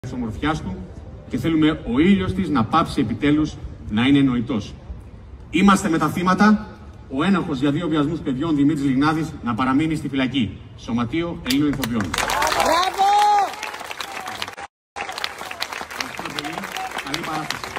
της ομορφιάς του και θέλουμε ο ήλιος της να πάψει επιτέλους να είναι νοητός. Είμαστε με τα θύματα, ο ένοχος για 2 βιασμούς παιδιών Δημήτρης Λιγνάδης να παραμείνει στη φυλακή. Σωματείο Ελλήνων Ηθοποιών. Μπράβο! Καλή παράσταση.